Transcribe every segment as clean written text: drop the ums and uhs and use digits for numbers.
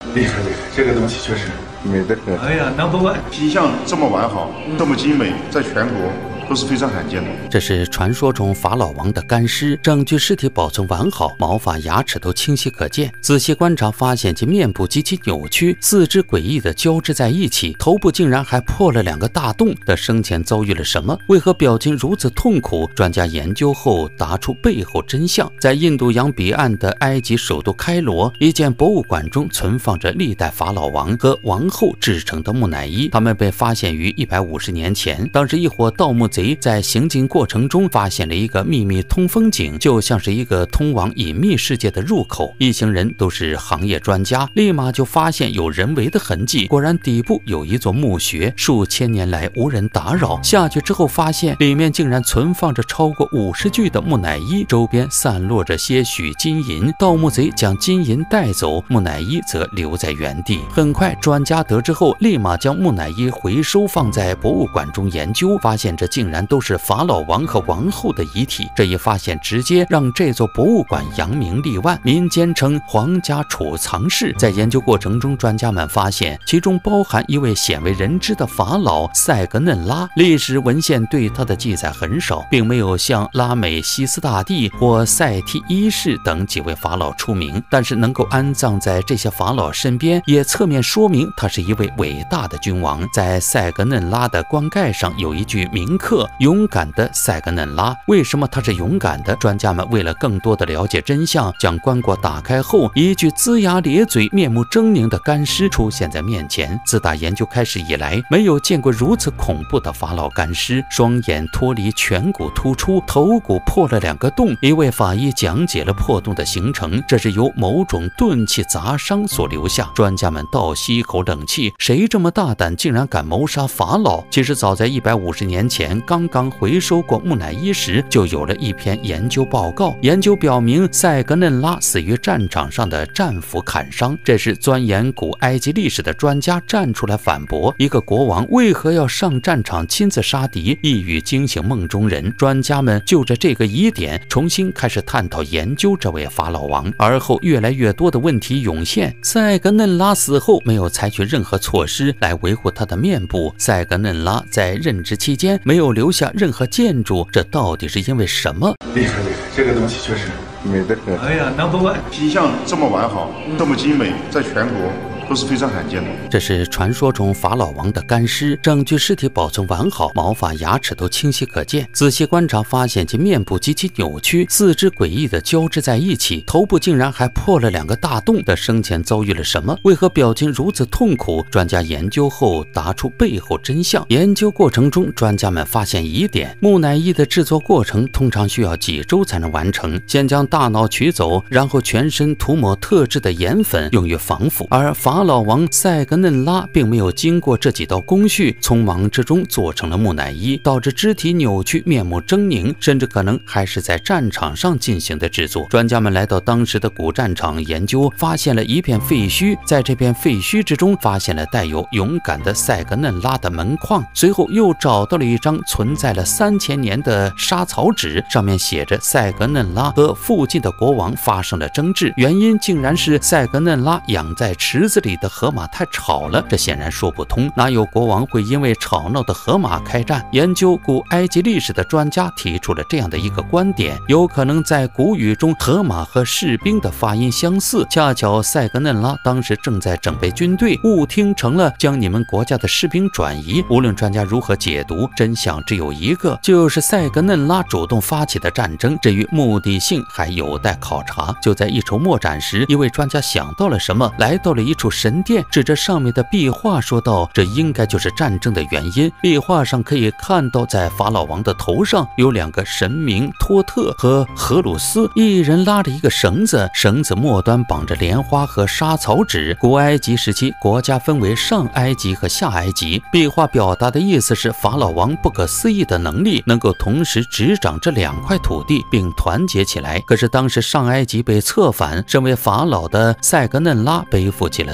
厉害厉害，这个东西确实美得很。 哎呀 ，Number One， 皮相这么完好，这么精美，在全国都是非常罕见的。 这是传说中法老王的干尸，整具尸体保存完好，毛发、牙齿都清晰可见。仔细观察，发现其面部极其扭曲，四肢诡异的交织在一起，头部竟然还破了2个大洞。他生前遭遇了什么？为何表情如此痛苦？专家研究后答出背后真相。在印度洋彼岸的埃及首都开罗，一间博物馆中存放着历代法老王和王后制成的木乃伊，他们被发现于150年前。当时一伙盗墓贼在行进过程中发现了一个秘密通风井，就像是一个通往隐秘世界的入口。一行人都是行业专家，立马就发现有人为的痕迹。果然底部有一座墓穴，数千年来无人打扰。下去之后发现里面竟然存放着超过50具的木乃伊，周边散落着些许金银。盗墓贼将金银带走，木乃伊则留在原地。很快专家得知后，立马将木乃伊回收放在博物馆中研究，发现这竟然都是法老王和王后的遗体。这一发现直接让这座博物馆扬名立万，民间称皇家储藏室。在研究过程中，专家们发现其中包含一位鲜为人知的法老塞格嫩拉。历史文献对他的记载很少，并没有像拉美西斯大帝或塞提一世等几位法老出名，但是能够安葬在这些法老身边，也侧面说明他是一位伟大的君王。在塞格嫩拉的棺盖上有一句铭刻：勇敢的塞格嫩拉。为什么他是勇敢的？专家们为了更多的了解真相，将棺椁打开后，一具龇牙咧嘴、面目狰狞的干尸出现在面前。自打研究开始以来，没有见过如此恐怖的法老干尸，双眼脱离颧骨突出，头骨破了2个洞。一位法医讲解了破洞的形成，这是由某种钝器砸伤所留下。专家们倒吸一口冷气，谁这么大胆，竟然敢谋杀法老？其实早在150年前，刚刚回收过木乃伊时，就有了一篇研究报告。研究表明，塞格嫩拉死于战场上的战斧砍伤。这时钻研古埃及历史的专家站出来反驳，一个国王为何要上战场亲自杀敌，一语惊醒梦中人。专家们就着这个疑点重新开始探讨研究这位法老王。而后越来越多的问题涌现。塞格嫩拉死后没有采取任何措施来维护他的面部，塞格嫩拉在任职期间没有留下任何建筑，这到底是因为什么？ 厉害厉害，这个东西确实美得很。 哎呀 ，Number One， 皮相这么完好，这么精美，在全国都是非常罕见的。 这是传说中法老王的干尸，整具尸体保存完好，毛发、牙齿都清晰可见。仔细观察，发现其面部极其扭曲，四肢诡异的交织在一起，头部竟然还破了2个大洞。他生前遭遇了什么？为何表情如此痛苦？专家研究后答出背后真相。研究过程中，专家们发现疑点：木乃伊的制作过程通常需要几周才能完成，先将大脑取走，然后全身涂抹特制的盐粉用于防腐，而法老王塞格嫩拉并没有经过这几道工序，匆忙之中做成了木乃伊，导致肢体扭曲、面目狰狞，甚至可能还是在战场上进行的制作。专家们来到当时的古战场研究，发现了一片废墟，在这片废墟之中发现了带有勇敢的塞格嫩拉的门框，随后又找到了一张存在了3000年的沙草纸，上面写着塞格嫩拉和附近的国王发生了争执，原因竟然是塞格嫩拉养在池子里的河马太吵了，这显然说不通，哪有国王会因为吵闹的河马开战？研究古埃及历史的专家提出了这样的一个观点，有可能在古语中河马和士兵的发音相似，恰巧塞格嫩拉当时正在整备军队，误听成了将你们国家的士兵转移。无论专家如何解读，真相只有一个，就是塞格嫩拉主动发起的战争，至于目的性还有待考察。就在一筹莫展时，一位专家想到了什么，来到了一处神殿，指着上面的壁画说道：“这应该就是战争的原因。”壁画上可以看到，在法老王的头上有2个神明托特和荷鲁斯，一人拉着一个绳子，绳子末端绑着莲花和沙草纸。古埃及时期，国家分为上埃及和下埃及。壁画表达的意思是法老王不可思议的能力，能够同时执掌这2块土地并团结起来。可是当时上埃及被策反，身为法老的塞格嫩拉背负起了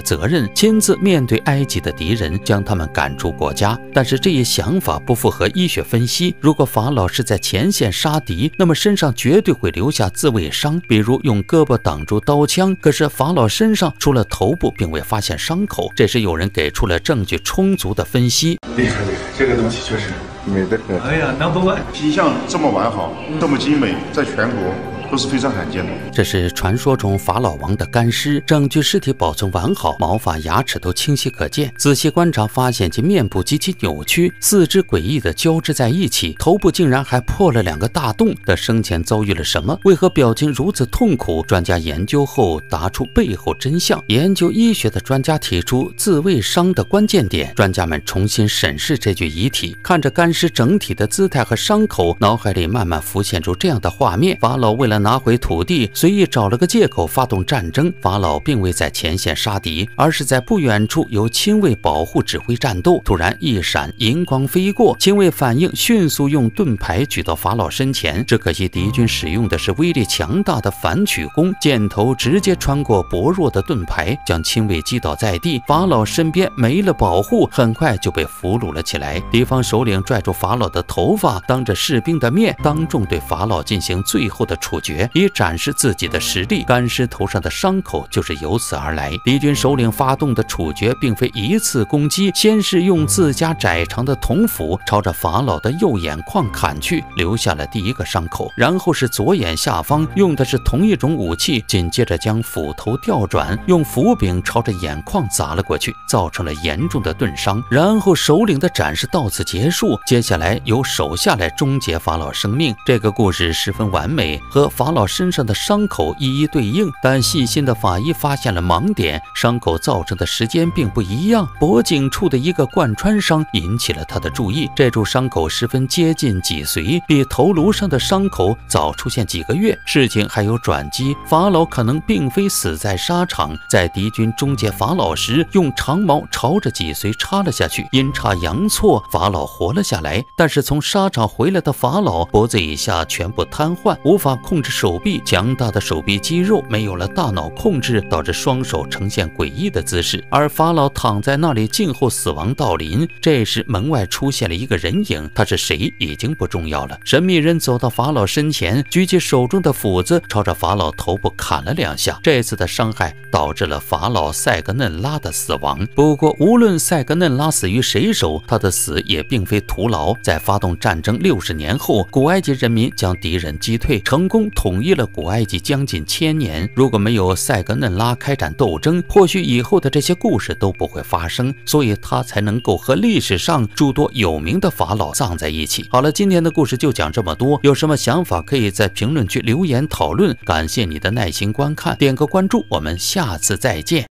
责任，亲自面对埃及的敌人，将他们赶出国家。但是这一想法不符合医学分析。如果法老是在前线杀敌，那么身上绝对会留下自卫伤，比如用胳膊挡住刀枪。可是法老身上除了头部并未发现伤口，这时有人给出了证据充足的分析。 厉害，这个东西确实。 美得很。 哎呀 ，Number One， 皮相这么完好，这么精美，在全国都是非常罕见的。 这是传说中法老王的干尸，整具尸体保存完好，毛发、牙齿都清晰可见。仔细观察，发现其面部极其扭曲，四肢诡异的交织在一起，头部竟然还破了2个大洞。他生前遭遇了什么？为何表情如此痛苦？专家研究后答出背后真相。研究医学的专家提出自卫伤的关键点。专家们重新审视这具遗体，看着干尸整体的姿态和伤口，脑海里慢慢浮现出这样的画面：法老为了拿回土地，随意找了个借口发动战争。法老并未在前线杀敌，而是在不远处由亲卫保护指挥战斗。突然一闪银光飞过，亲卫反应迅速用盾牌举到法老身前。只可惜敌军使用的是威力强大的反曲弓，箭头直接穿过薄弱的盾牌，将亲卫击倒在地。法老身边没了保护，很快就被俘虏了起来。敌方首领拽住法老的头发，当着士兵的面当众对法老进行最后的处决，以展示自己的实力。干尸头上的伤口就是由此而来。敌军首领发动的处决并非一次攻击，先是用自家窄长的铜斧朝着法老的右眼眶砍去，留下了第1个伤口，然后是左眼下方用的是同一种武器，紧接着将斧头调转，用斧柄朝着眼眶砸了过去，造成了严重的钝伤。然后首领的展示到此结束，接下来由手下来终结法老生命。这个故事十分完美，和法老身上的伤口一一对应，但细心的法医发现了盲点，伤口造成的时间并不一样。脖颈处的一个贯穿伤引起了他的注意，这处伤口十分接近脊髓，比头颅上的伤口早出现几个月。事情还有转机，法老可能并非死在沙场，在敌军终结法老时，用长矛朝着脊髓插了下去，阴差阳错，法老活了下来。但是从沙场回来的法老脖子以下全部瘫痪，无法控制手臂，强大的手臂肌肉没有了大脑控制，导致双手呈现诡异的姿势。而法老躺在那里静候死亡到临。这时门外出现了一个人影，他是谁已经不重要了。神秘人走到法老身前，举起手中的斧子朝着法老头部砍了2下。这次的伤害导致了法老塞格嫩拉的死亡。不过无论塞格嫩拉死于谁手，他的死也并非徒劳。在发动战争60年后，古埃及人民将敌人击退，成功统一了古埃及将近1000年。如果没有塞格嫩拉开展斗争，或许以后的这些故事都不会发生，所以他才能够和历史上诸多有名的法老葬在一起。好了，今天的故事就讲这么多，有什么想法可以在评论区留言讨论。感谢你的耐心观看，点个关注，我们下次再见。